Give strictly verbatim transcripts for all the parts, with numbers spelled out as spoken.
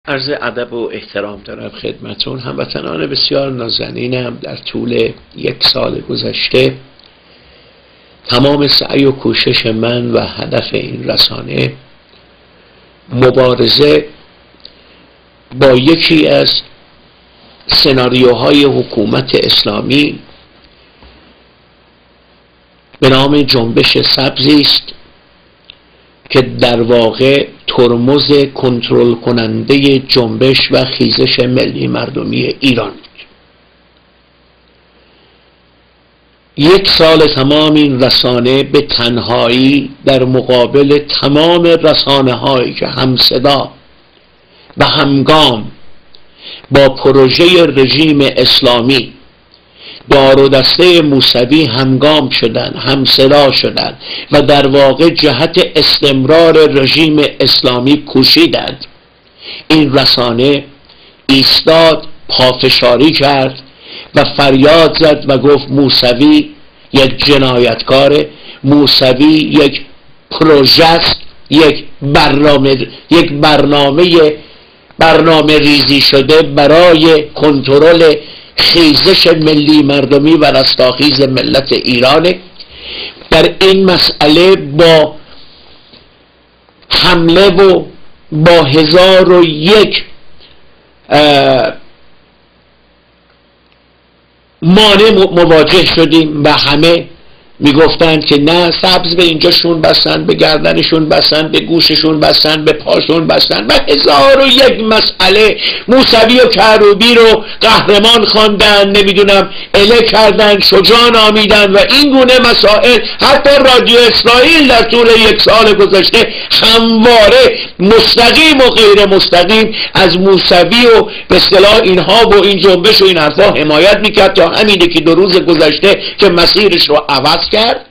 عرض ادب و احترام دارم خدمتون هموطنان بسیار نازنینم. در طول یک سال گذشته تمام سعی و کوشش من و هدف این رسانه مبارزه با یکی از سناریوهای حکومت اسلامی به نام جنبش سبزی است که در واقع ترمز کنترل کننده جنبش و خیزش ملی مردمی ایران بود. یک سال تمام این رسانه به تنهایی در مقابل تمام رسانه هایی که همصدا و همگام با پروژه رژیم اسلامی دار و دسته موسوی همگام شدن، همصدا شدن و در واقع جهت استمرار رژیم اسلامی کوشیدند. این رسانه ایستاد، پافشاری کرد و فریاد زد و گفت موسوی یک جنایتکاره، موسوی یک پروژه است، یک برنامه یک برنامه برنامه ریزی شده برای کنترل خیزش ملی مردمی و رستاخیز ملت ایران. در این مسئله با حمله و با هزار و یک مانع مواجه شدیم و همه میگفتند که نه، سبز به اینجاشون بستن، به گردنشون بستن، به گوششون بستن، به پاشون بستن و هزار و یک مسئله. موسوی و کروبی رو قهرمان خواندن، نمیدونم اله کردن، شجاع نامیدن و این گونه مسائل. حتی رادیو اسرائیل در طول یک سال گذشته همواره مستقیم و غیر مستقیم از موسوی و به اصطلاح اینها و این جنبش و این حرفا حمایت میکرد تا همینه که دو روز گذشته که مسیرش رو عوض کرد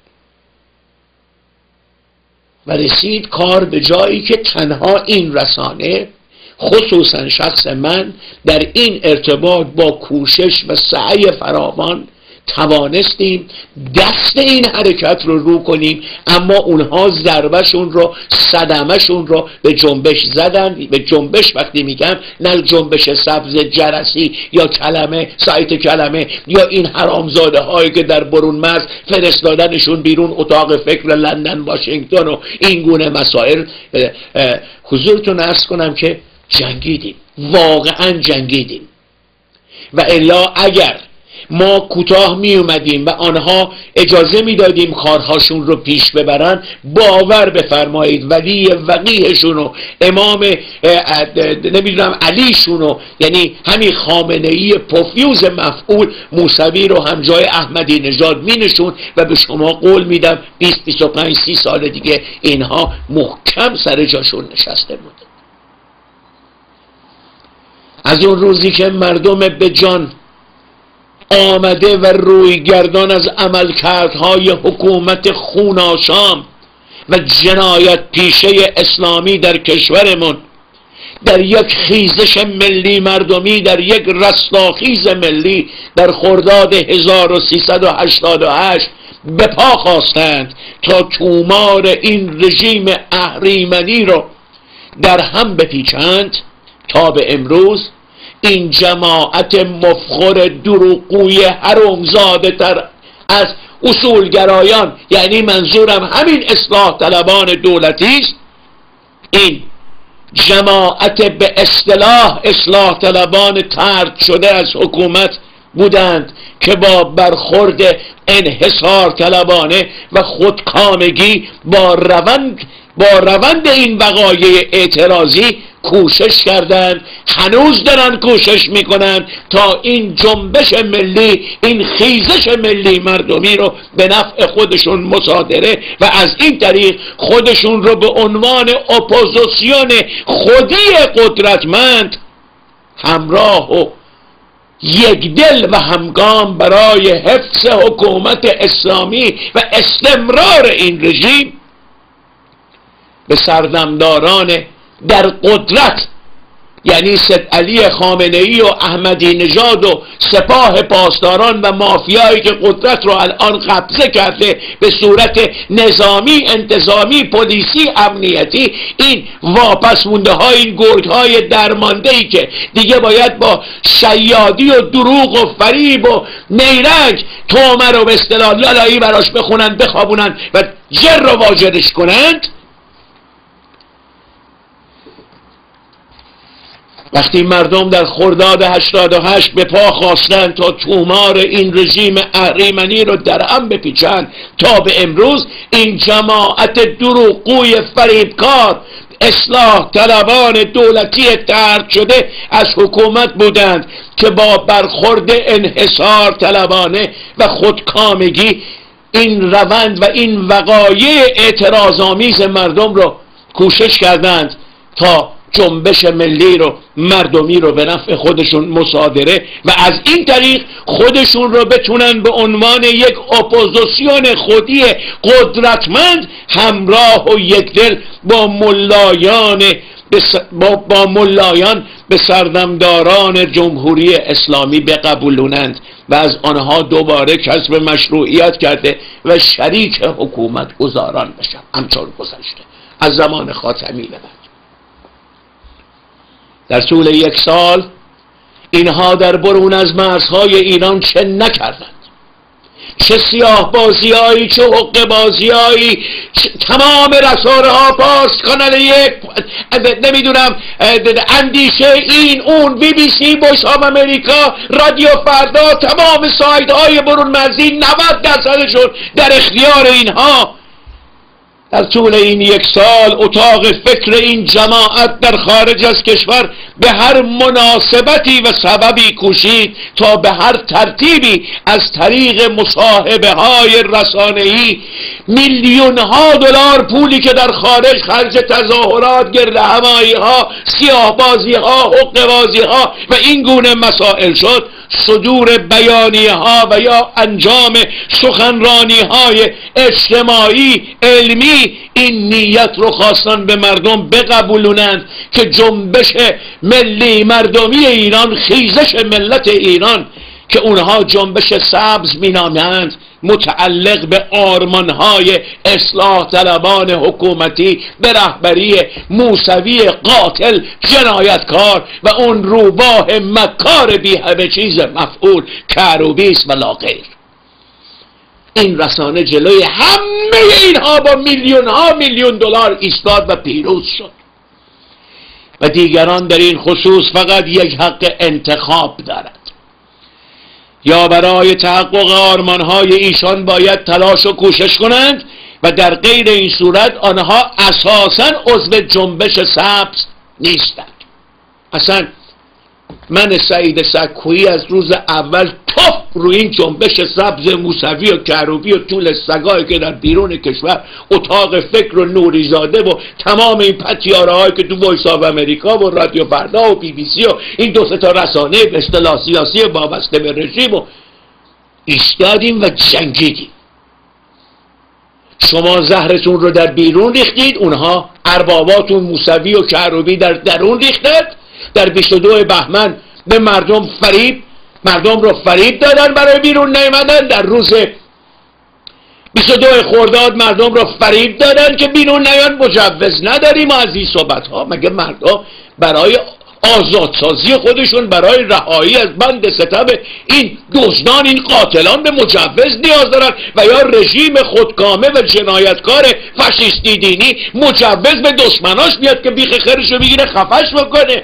و رسید کار به جایی که تنها این رسانه، خصوصا شخص من، در این ارتباط با کوشش و سعی فراوان توانستیم دست این حرکت رو رو کنیم، اما اونها ضربشون رو، صدمشون رو به جنبش زدن. به جنبش وقتی میگم نه جنبش سبز جرسی یا کلمه سایت کلمه یا این حرامزاده هایی که در برون مرز فرستادنشون بیرون اتاق فکر لندن، واشنگتن و این گونه مسائل. حضورتون عرض کنم که جنگیدیم، واقعا جنگیدیم و الا اگر ما کوتاه می اومدیم و آنها اجازه می دادیم کارهاشون رو پیش ببرن، باور بفرمایید ولی وقیهشون و امام نمیدونم علیشون و یعنی همین خامنه‌ای پفیوز مفعول موسوی رو هم جای احمدی نژاد می نشون و به شما قول میدم بیست بیست و پنج سی سال دیگه اینها محکم سر جاشون نشسته بود. از اون روزی که مردم به جان آمده و روی گردان از عملکردهای حکومت خوناشام و جنایت پیشه اسلامی در کشورمون در یک خیزش ملی مردمی، در یک رستاخیز ملی در خرداد هزار و سیصد و هشتاد و هشت به پا خواستند تا تومار این رژیم اهریمنی رو در هم بپیچند، تا به امروز این جماعت مفخر دروغگوی حرومزاده تر از اصولگرایان، یعنی منظورم همین اصلاح طلبان دولتی است، این جماعت به اصطلاح اصلاح طلبان طرد شده از حکومت بودند که با برخورد انحصار طلبانه و خودکامگی با روند با روند این وقایع اعتراضی کوشش کردند، هنوز دارن کوشش میکنن تا این جنبش ملی، این خیزش ملی مردمی رو به نفع خودشون مصادره و از این طریق خودشون رو به عنوان اپوزیسیون خودی قدرتمند همراه و یک دل و همگام برای حفظ حکومت اسلامی و استمرار این رژیم به سردمداران در قدرت یعنی سید علی خامنه ای و احمدی نژاد و سپاه پاسداران و مافیایی که قدرت رو الان قبضه کرده به صورت نظامی، انتظامی، پلیسی، امنیتی، این واپس مونده های، این گرگ های درمانده ای که دیگه باید با شیادی و دروغ و فریب و نیرنگ تومه رو به اصطلاح لالایی براش بخونن، بخوابونن و جر رو واجرش کنند. وقتی مردم در خرداد هشتاد و هشت به پا خواستند تا تومار این رژیم اهریمنی رو در هم بپیچند، تا به امروز این جماعت دروغگوی فریبکار اصلاح طلبان دولتی طرد شده از حکومت بودند که با برخورد انحصار طلبانه و خودکامگی این روند و این وقایع اعتراض‌آمیز مردم رو کوشش کردند تا جنبش ملی رو، مردمی رو به نفع خودشون مصادره و از این طریق خودشون رو بتونن به عنوان یک اپوزیسیون خودی قدرتمند همراه و یکدل با ملایان با, با ملایان به سردمداران جمهوری اسلامی بقبولونند و از آنها دوباره کسب مشروعیت کرده و شریک حکومت گزاران بشن، همچون گذشته از زمان خاتمی به بعد. در طول یک سال اینها در برون از مرزهای ایران چه نکردند؟ چه سیاه بازی هایی، چه حقه بازی هایی، تمام رسانه ها، پاست، کانال یک، نمیدونم اندیشه، این اون، بی بی سی، وایس آف امریکا، رادیو فردا، تمام سایت های برون مرزی نود درصدشون در اختیار اینها. در طول این یک سال اتاق فکر این جماعت در خارج از کشور به هر مناسبتی و سببی کوشید تا به هر ترتیبی از طریق مصاحبه های رسانه‌ای میلیون ها دلار پولی که در خارج خرج تظاهرات، گردهمایی ها، سیاه بازی ها، حقه بازی ها و این گونه مسائل شد، صدور بیانیه ها و یا انجام سخنرانی های اجتماعی علمی این نیت رو خواستن به مردم بقبولونند که جنبش ملی مردمی ایران، خیزش ملت ایران که اونها جنبش سبز مینامند، متعلق به آرمانهای اصلاح طلبان حکومتی به رهبری موسوی قاتل جنایتکار و اون روباه مکار بی همه چیز مفعول کروبیس و لاغیر. این رسانه جلوی همه اینها با میلیون ها میلیون دلار ایستاد و پیروز شد و دیگران در این خصوص فقط یک حق انتخاب دارد، یا برای تحقق آرمانهای ایشان باید تلاش و کوشش کنند و در غیر این صورت آنها اساساً عضو جنبش سبز نیستند. اصلا من سعید سکویی از روز اول توف روی این جنبش سبز موسوی و کروبی و طول سگایی که در بیرون کشور اتاق فکر و نوریزاده و تمام این پتیاره هایی که تو وایس آف امریکا و رادیو فردا و بی بی سی و این دو سه تا رسانه به اصطلاح سیاسی وابسته به رژیم و ایستادیم و جنگیدیم. شما زهرتون رو در بیرون ریختید، اونها ارباباتون موسوی و کروبی در درون ریختند. در بیست و دو بهمن به مردم فریب مردم رو فریب دادن برای بیرون نیامدن. در روز بیست و دو خرداد مردم رو فریب دادن که بیرون نیان، مجوز نداریم از این صحبت ها. مگه مردم برای آزادسازی خودشون، برای رهایی از بند ستم این دزدان، این قاتلان به مجوز نیاز دارن؟ و یا رژیم خودکامه و جنایتکار فاشیستی دینی مجوز به دشمناش میاد که بیخ خیرش رو بگیره خفش بکنه؟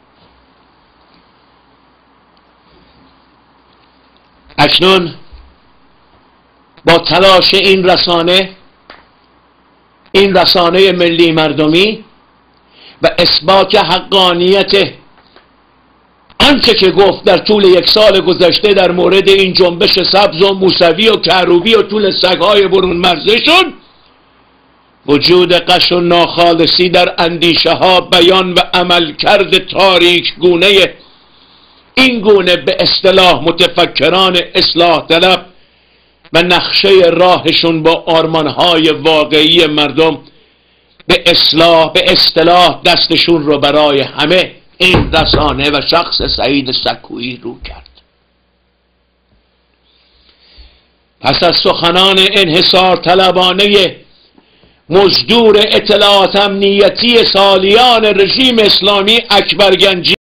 اکنون با تلاش این رسانه این رسانه ملی مردمی و اثبات حقانیت آنچه که گفت در طول یک سال گذشته در مورد این جنبش سبز و موسوی و کروبی و طول سگهای برون مرزشون، وجود قش و ناخالصی در اندیشه ها، بیان و عملکرد تاریک گونه این گونه به اصطلاح متفکران اصلاح طلب و نقشه راهشون با آرمانهای واقعی مردم به اصلاح به اصطلاح دستشون رو برای همه این رسانه و شخص سعید سکویی رو کرد. پس از سخنان انحصار طلبانه مزدور اطلاعات امنیتی سالیان رژیم اسلامی اکبر گنجی